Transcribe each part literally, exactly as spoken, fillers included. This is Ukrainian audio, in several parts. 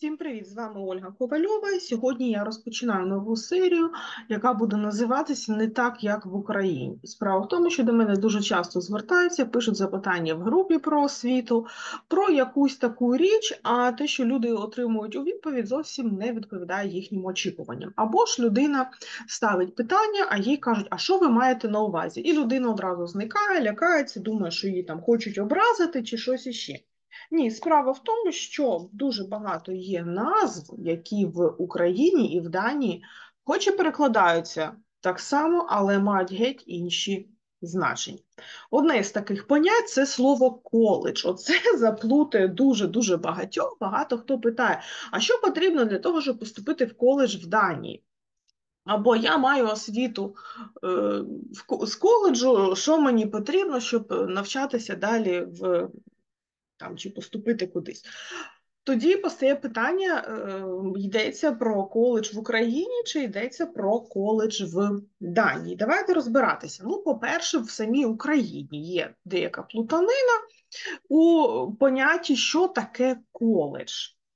Всім привіт! З вами Ольга Ковальова. Сьогодні я розпочинаю нову серію, яка буде називатися «Не так, як в Україні». Справа в тому, що до мене дуже часто звертаються, пишуть запитання в групі про освіту, про якусь таку річ, а те, що люди отримують у відповідь, зовсім не відповідає їхнім очікуванням. Або ж людина ставить питання, а їй кажуть, а що ви маєте на увазі? І людина одразу зникає, лякається, думає, що її там хочуть образити чи щось іще. Ні, справа в тому, що дуже багато є назв, які в Україні і в Данії хоч і перекладаються так само, але мають геть інші значення. Одне з таких понять – це слово «коледж». Оце заплутає дуже-дуже багатьох. Багато хто питає, а що потрібно для того, щоб поступити в коледж в Данії? Або я маю освіту е, з коледжу, що мені потрібно, щоб навчатися далі в там, чи поступити кудись. Тоді постає питання, е, йдеться про коледж в Україні, чи йдеться про коледж в Данії. Давайте розбиратися. Ну, по-перше, в самій Україні є деяка плутанина у понятті, що таке коледж.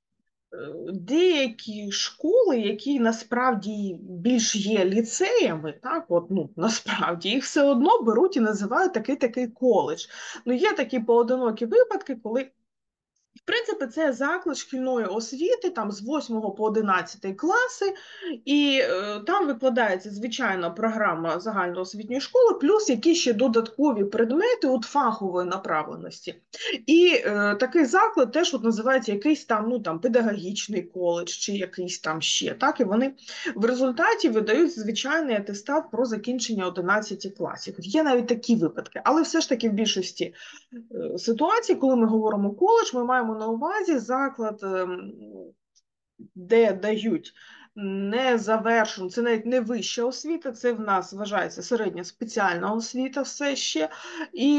Деякі школи, які насправді більш є ліцеями, так, от, ну, насправді, їх все одно беруть і називають такий-такий коледж. Ну, є такі поодинокі випадки, коли в принципі, це заклад шкільної освіти, там з восьмого по одинадцятий класи, і е, там викладається, звичайно, програма загальноосвітньої школи, плюс якісь ще додаткові предмети от фахової направленості. І е, такий заклад теж от називається якийсь там, ну, там, педагогічний коледж чи якийсь там ще. Так? І вони в результаті видають звичайний атестат про закінчення одинадцяти класів. Є навіть такі випадки, але все ж таки в більшості ситуацій, коли ми говоримо коледж, ми маємо на увазі заклад, де дають не завершену, це навіть не вища освіта, це в нас вважається середня спеціальна освіта все ще, і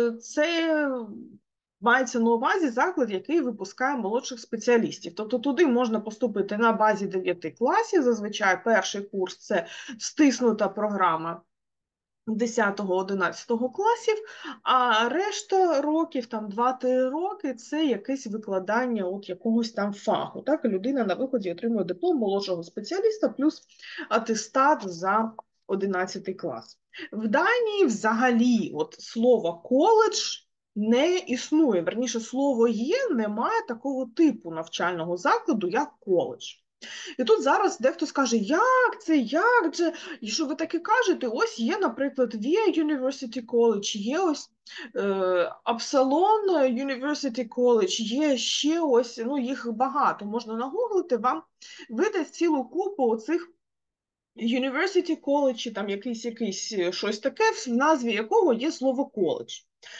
це мається на увазі заклад, який випускає молодших спеціалістів. Тобто туди можна поступити на базі дев'яти класів, зазвичай перший курс – це стиснута програма десятого-одинадцятого класів, а решта років, там два-три роки, це якесь викладання от якогось там фаху. Так? Людина на виході отримує диплом молодшого спеціаліста плюс атестат за одинадцятий клас. В Данії взагалі от слово «коледж» не існує. Верніше, слово є, немає такого типу навчального закладу, як коледж. І тут зараз дехто скаже, як це, як же, і що ви таке кажете? Ось є, наприклад, Via University College, є ось е, Absalon University College, є ще ось, ну їх багато, можна нагуглити, вам видасть цілу купу оцих University College, чи там якийсь, якийсь щось таке, в назві якого є слово коледж.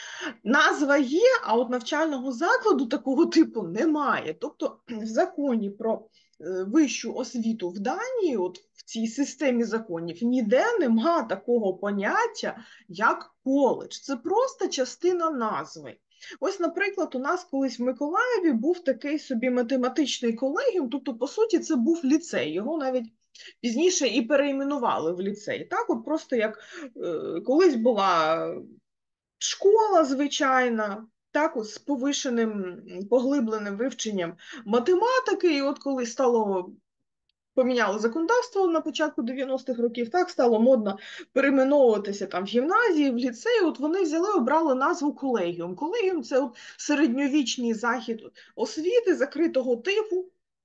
Назва є, а от навчального закладу такого типу немає. Тобто в законі про вищу освіту в Данії, от в цій системі законів, ніде нема такого поняття, як коледж. Це просто частина назви. Ось, наприклад, у нас колись в Миколаєві був такий собі математичний колегіум, тобто, по суті, це був ліцей, його навіть пізніше і перейменували в ліцей. Так, от просто як е, колись була школа звичайна, так, от, з повишеним, поглибленим вивченням математики, і от коли стало, поміняло законодавство на початку дев'яностих років, так, стало модно перейменовуватися там в гімназії, в ліцеї, от вони взяли, обрали назву колегіум. Колегіум – це от середньовічний захід освіти закритого типу,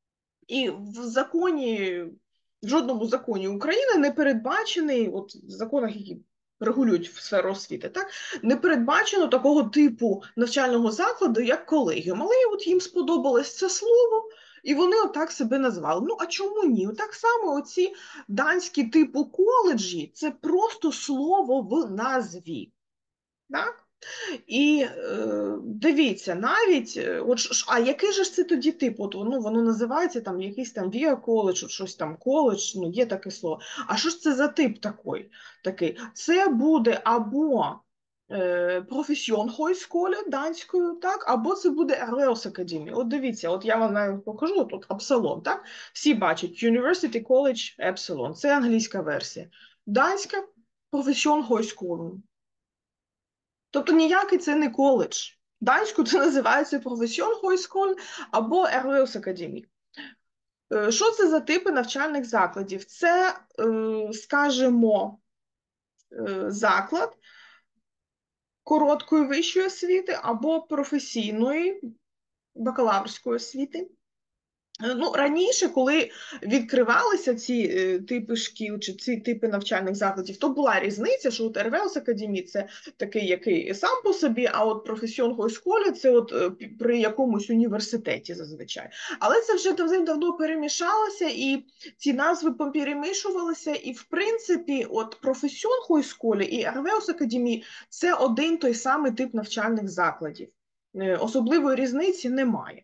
і в законі, в жодному законі України не передбачений, от в законах, які регулюють сферу освіти, так, не передбачено такого типу навчального закладу, як колегіум. Але от їм сподобалось це слово, і вони отак себе назвали. Ну, а чому ні? Так само оці данські типу коледжі – це просто слово в назві. Так? І е, дивіться, навіть, от, а який же це тоді тип? От, ну, воно називається там якийсь там Via College, щось там коледж, ну є таке слово. А що ж це за тип такий? такий? Це буде або е, професіонхойсколе данською, так, або це буде Ерлеос Академія. От дивіться, от я вам навіть покажу, тут Абсалон, так? Всі бачать, University College Epsilon, це англійська версія. Данська професіонхойсколе. Тобто ніякий це не коледж. Данську це називається професіонхойсколь або Ерлеус Академік. Е, Що це за типи навчальних закладів? Це, е, скажімо, е, заклад короткої вищої освіти або професійної бакалаврської освіти. Ну, раніше, коли відкривалися ці е, типи шкіл чи ці типи навчальних закладів, то була різниця, що от РВС Академії це такий, який сам по собі, а от професіональної школи це от е, при якомусь університеті зазвичай. Але це вже давно перемішалося, і ці назви поперемішувалися, і в принципі, от професіональної школи і РВС Академії це один той самий тип навчальних закладів. Е, Особливої різниці немає.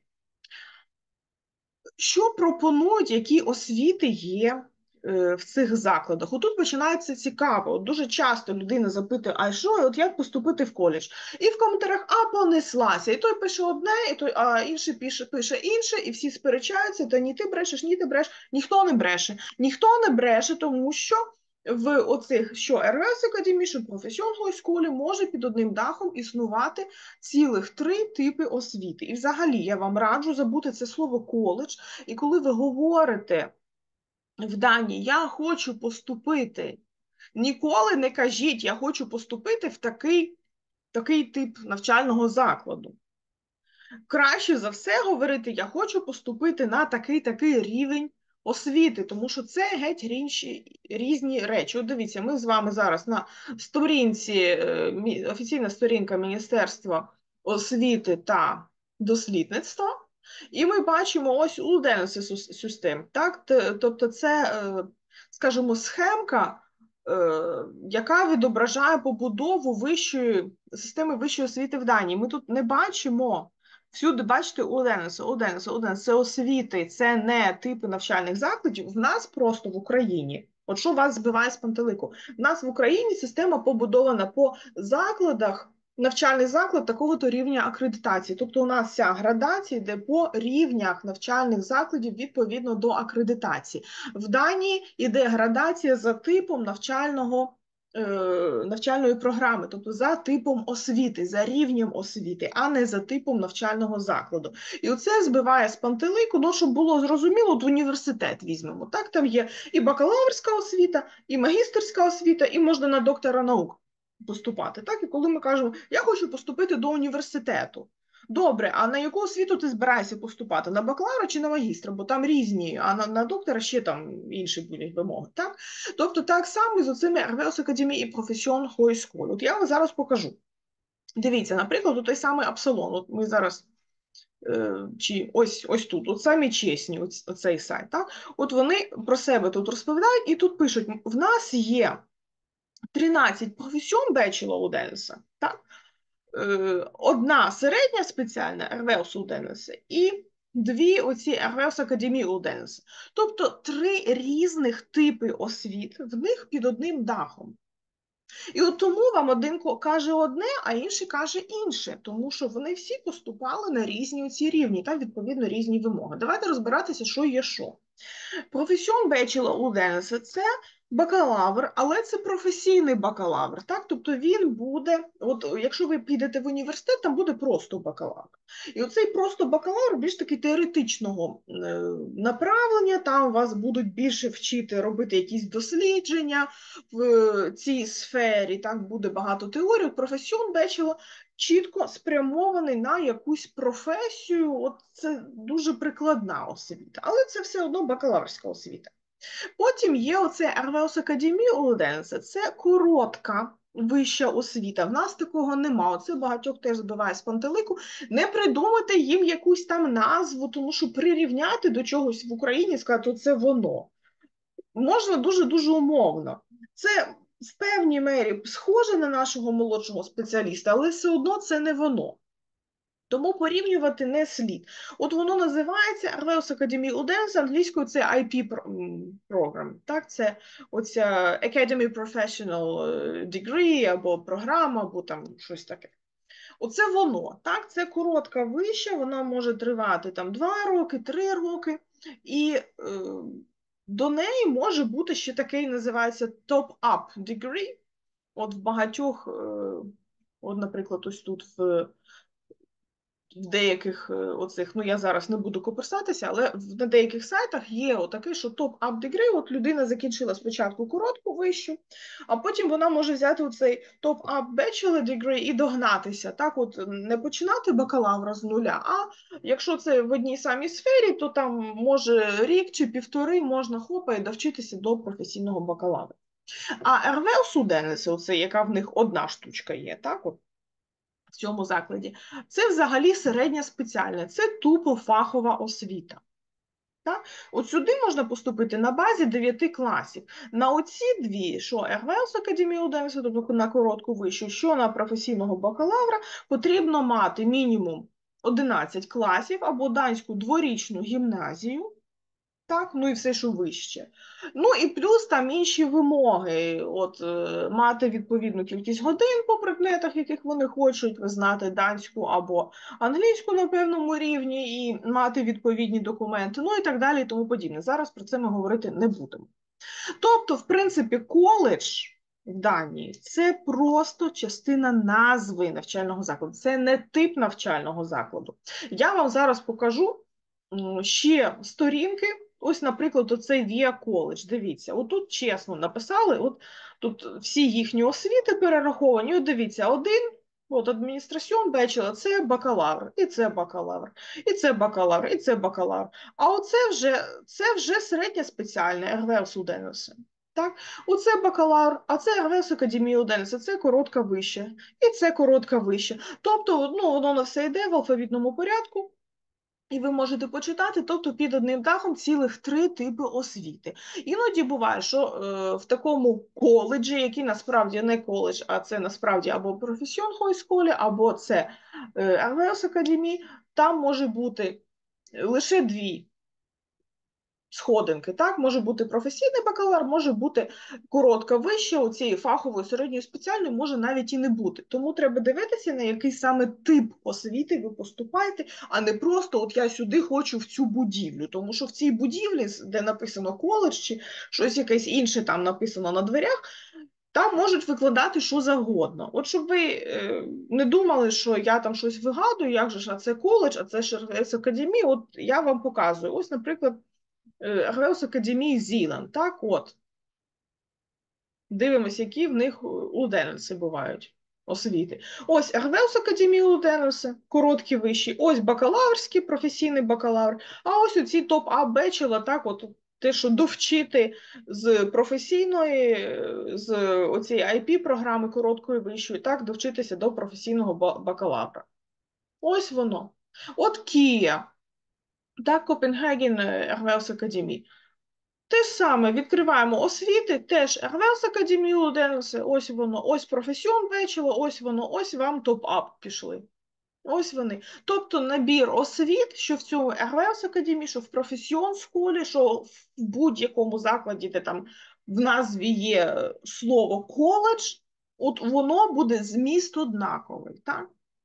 Що пропонують, які освіти є е, в цих закладах? Отут починається цікаво. От дуже часто людина запитує, а що, от як поступити в коледж? І в коментарях, а понеслася. І той пише одне, і той, а інший пише, пише інше, і всі сперечаються, та ні ти брешеш, ні ти брешеш. Ніхто не бреше. Ніхто не бреше, тому що в оцих, що РВС Академії, що професіональної школи може під одним дахом існувати цілих три типи освіти. І взагалі я вам раджу забути це слово коледж, і коли ви говорите в Данії, я хочу поступити, ніколи не кажіть, я хочу поступити в такий, такий тип навчального закладу. Краще за все говорити, я хочу поступити на такий-такий рівень освіти, тому що це геть різні, різні речі. От дивіться, ми з вами зараз на сторінці, офіційна сторінка Міністерства освіти та дослідництва, і ми бачимо ось Udemy систем. Так? Тобто це, скажімо, схемка, яка відображає побудову вищої, системи вищої освіти в Данії. Ми тут не бачимо всюди, бачите, Уденеса, Уденеса, Уденеса, це освіти, це не типи навчальних закладів. В нас просто в Україні, от що вас збиває з пантелику, в нас в Україні система побудована по закладах, навчальний заклад такого-то рівня акредитації. Тобто у нас вся градація йде по рівнях навчальних закладів відповідно до акредитації. В Данії йде градація за типом навчального навчальної програми, тобто за типом освіти, за рівнем освіти, а не за типом навчального закладу. І оце збиває з пантелику, ну, щоб було зрозуміло, от університет візьмемо. Так, там є і бакалаврська освіта, і магістерська освіта, і можна на доктора наук поступати. Так, і коли ми кажемо, я хочу поступити до університету. Добре, а на яку освіту ти збираєшся поступати? На бакалавра чи на магістра? Бо там різні, а на, на доктора ще там інші будуть вимоги. Так? Тобто так само з оцими РВС Академії і професіональної школи. От я вам зараз покажу. Дивіться, наприклад, той самий Апсалон. От ми зараз, е, чи ось, ось тут, от самі чесні, ось, оцей сайт. Так? От вони про себе тут розповідають і тут пишуть, в нас є тринадцять професіон бачелор Уденеса, так? Одна середня спеціальна РВС Уденеса і дві оці РВС Академії Уденеса. Тобто три різних типи освіт в них під одним дахом. І от тому вам один каже одне, а інший каже інше, тому що вони всі поступали на різні оці рівні, там відповідно різні вимоги. Давайте розбиратися, що є що. Професіон бачелор Уденеса – це бакалавр, але це професійний бакалавр, так? Тобто він буде, от якщо ви підете в університет, там буде просто бакалавр. І оцей просто бакалавр більш таки теоретичного направлення, там вас будуть більше вчити робити якісь дослідження в цій сфері, так, буде багато теорій. Професіон бачелор чітко спрямований на якусь професію, от це дуже прикладна освіта, але це все одно бакалаврська освіта. Потім є оце РВС Академія Уденеса, це коротка вища освіта. В нас такого нема, оце багатьох теж збиває з пантелику. Не придумати їм якусь там назву, тому що прирівняти до чогось в Україні, сказати, це воно. Можна дуже-дуже умовно. Це в певній мері схоже на нашого молодшого спеціаліста, але все одно це не воно. Тому порівнювати не слід. От воно називається РВС Академії Уденеса, англійською це ай пі програм. Так, це оця Academy Professional Degree, або програма, або там щось таке. Оце воно, так, це коротка вища, вона може тривати там два роки, три роки, і е, до неї може бути ще такий, називається top-up degree. От в багатьох, е, от, наприклад, ось тут в в деяких оцих, ну я зараз не буду копирсатися, але на деяких сайтах є отаке, що топ-ап degree, от людина закінчила спочатку коротку вищу, а потім вона може взяти оцей топ-ап bachelor degree і догнатися. Так, от не починати бакалавра з нуля, а якщо це в одній самій сфері, то там може рік чи півтори можна хопа і довчитися до професійного бакалавра. А ер ве у оце, яка в них одна штучка є, так от, в цьому закладі, це взагалі середня спеціальна, це тупо фахова освіта. Так? От сюди можна поступити на базі дев'яти класів. На оці дві, що ер ве Академію Уденса, тобто на коротку вищу, що на професійного бакалавра, потрібно мати мінімум одинадцять класів або данську дворічну гімназію, так, ну і все, що вище. Ну і плюс там інші вимоги. От е, мати відповідну кількість годин по предметах, яких вони хочуть, знати данську або англійську на певному рівні, і мати відповідні документи, ну і так далі, і тому подібне. Зараз про це ми говорити не будемо. Тобто, в принципі, коледж в Данії – це просто частина назви навчального закладу, це не тип навчального закладу. Я вам зараз покажу ще сторінки. Ось, наприклад, оцей Віа коледж. Дивіться, отут чесно написали, от тут всі їхні освіти перераховані. От дивіться, один, от адміністраціон бачила, це бакалавр, і це бакалавр, і це бакалавр, і це бакалавр. А оце вже, це вже середня спеціальна ер ве Уденесе. Так, оце бакалавр, а це ер ве Академія Уденеса, це коротка вища, і це коротка вища. Тобто, ну, воно на все йде в алфавітному порядку. І ви можете почитати, тобто під одним дахом цілих три типи освіти. Іноді буває, що е, в такому коледжі, який насправді не коледж, а це насправді або професіон хойсколі, або це е, ер ве Академії, там може бути лише дві сходинки, так, може бути професійний бакалавр, може бути коротка вища, у цієї фахової, середньої, спеціальної може навіть і не бути. Тому треба дивитися, на який саме тип освіти ви поступаєте, а не просто от я сюди хочу в цю будівлю, тому що в цій будівлі, де написано коледж, чи щось якесь інше там написано на дверях, там можуть викладати що завгодно. От щоб ви е, не думали, що я там щось вигадую, як же ж, а це коледж, а це ж Академія, от я вам показую. Ось, наприклад, ер ве Академії Зіланд, так от. Дивимось, які в них у Денелси бувають освіти. Ось ер ве Академії у Денелси, короткі вищі, ось бакалаврський, професійний бакалавр, а ось оці топ-ап бечела, так от, те, що довчити з професійної, з оцієї ай пі-програми короткої вищої, так, довчитися до професійного бакалавра. Ось воно. От Кія, так, Копенгаген ер ве Академії. Те ж саме, відкриваємо освіти, теж ер ве Академію Уденесе, ось воно, ось професіон бачило, ось воно, ось вам топ-ап пішли. Ось вони. Тобто набір освіт, що в цьому ер ве Академії, що в професіон школі, що в будь-якому закладі, де там в назві є слово коледж, от воно буде зміст однаковий, так?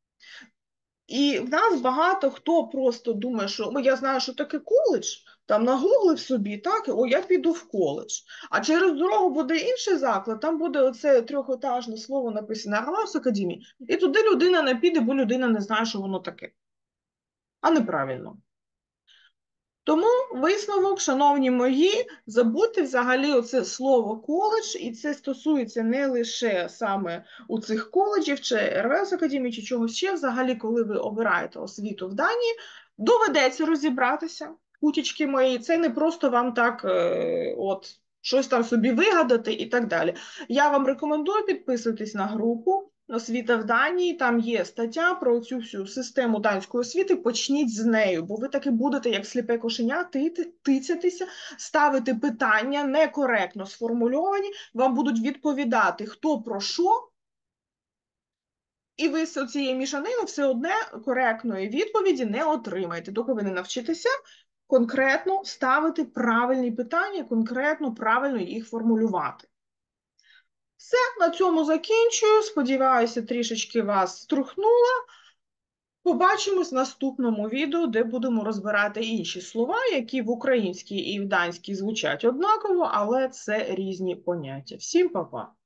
І в нас багато хто просто думає, що о, я знаю, що таке коледж, там нагуглив собі, так, о, я піду в коледж. А через дорогу буде інший заклад, там буде оце трьохетажне слово написане ер ве Академії, і туди людина не піде, бо людина не знає, що воно таке. А неправильно. Тому висновок, шановні мої, забудьте взагалі оце слово коледж, і це стосується не лише саме у цих коледжів, чи ер ве Академії, чи чогось ще. Взагалі, коли ви обираєте освіту в Данії, доведеться розібратися, кутічки мої, це не просто вам так е, от щось там собі вигадати і так далі. Я вам рекомендую підписуватись на групу «Освіта в Данії», там є стаття про цю всю систему данської освіти, почніть з нею, бо ви таки будете, як сліпе кошеня, тицятися, ставити питання некоректно сформульовані, вам будуть відповідати, хто про що, і ви з цієї мішанини все одне коректної відповіді не отримаєте, доки ви не навчитеся конкретно ставити правильні питання, конкретно правильно їх формулювати. Все, на цьому закінчую. Сподіваюся, трішечки вас струхнула. Побачимось в наступному відео, де будемо розбирати інші слова, які в українській і в данській звучать однаково, але це різні поняття. Всім па-па!